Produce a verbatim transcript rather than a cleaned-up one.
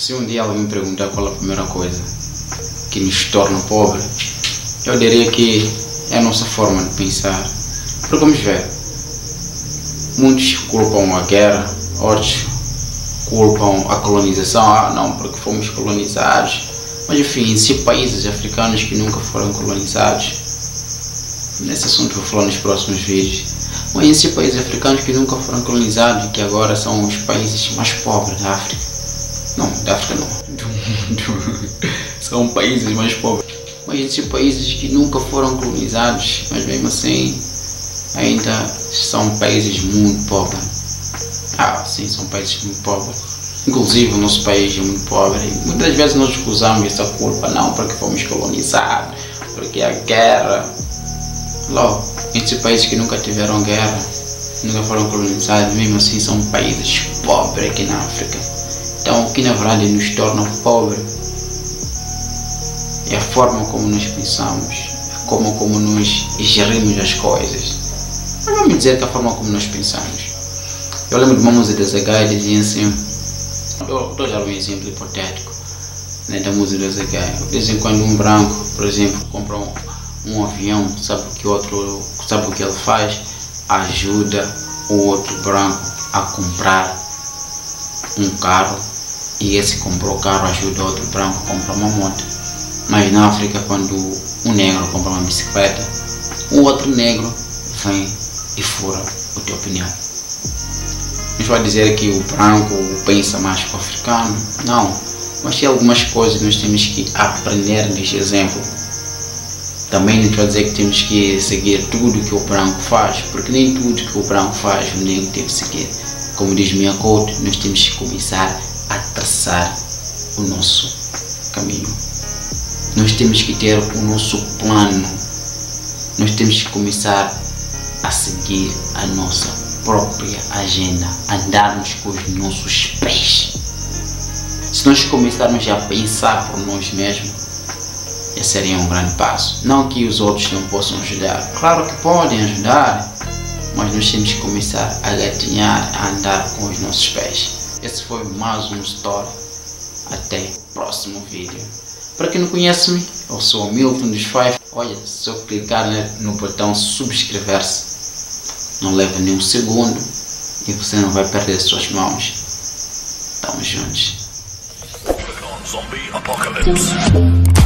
Se um dia alguém me perguntar qual é a primeira coisa que nos torna pobre, eu diria que é a nossa forma de pensar. Porque vamos ver, muitos culpam a guerra, outros culpam a colonização. Ah não, porque fomos colonizados. Mas enfim, se países africanos que nunca foram colonizados, nesse assunto vou falar nos próximos vídeos, mas em si países africanos que nunca foram colonizados e que agora são os países mais pobres da África. Não, da África não, do mundo. São países mais pobres. Mas em si países que nunca foram colonizados, mas mesmo assim ainda são países muito pobres. Ah, sim, são países muito pobres. Inclusive o nosso país é muito pobre. E muitas vezes nós acusamos essa culpa, não, porque fomos colonizados, porque a guerra. Logo, entre países que nunca tiveram guerra, nunca foram colonizados, mesmo assim são países pobres aqui na África. Então o que na verdade nos torna pobres é a forma como nós pensamos, como, como nós gerimos as coisas. Mas vamos dizer que a forma como nós pensamos. Eu lembro de uma música da Zagai, dizia assim, eu dou já um exemplo hipotético, né, da música da Zagai. De vez em quando um branco, por exemplo, compra um, um avião, sabe o que outro, sabe o que ele faz? Ajuda o outro branco a comprar um carro, e esse comprou o carro ajuda o outro branco a comprar uma moto. Mas na África, quando um negro compra uma bicicleta, o outro negro vem e fura o teu pneu. Não vai dizer que o branco pensa mais que o africano, não, mas tem algumas coisas que nós temos que aprender neste exemplo. Também não vai dizer que temos que seguir tudo que o branco faz, porque nem tudo que o branco faz o negro deve seguir. Como diz minha coach, nós temos que começar a traçar o nosso caminho. Nós temos que ter o nosso plano. Nós temos que começar a seguir a nossa própria agenda, andarmos com os nossos pés. Se nós começarmos a pensar por nós mesmos, esse seria um grande passo. Não que os outros não possam ajudar, claro que podem ajudar, mas nós temos que começar a gatinhar, a andar com os nossos pés. Esse foi mais um story. Até o próximo vídeo. Para quem não conhece-me, eu sou o Milton dos Five. Olha, se eu clicar no botão subscrever-se, não leva nem um segundo e você não vai perder as suas mãos. Tamo juntos. Zombie Apocalypse.